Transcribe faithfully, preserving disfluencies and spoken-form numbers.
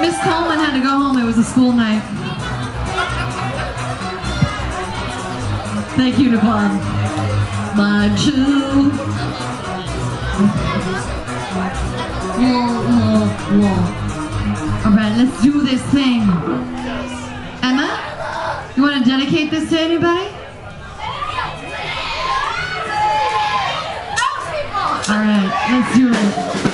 Miss Coleman had to go home. It was a school night. Thank you, Nicole. My two. Whoa, whoa, whoa. All right, let's do this thing. Emma, you want to dedicate this to anybody? All right, let's do it.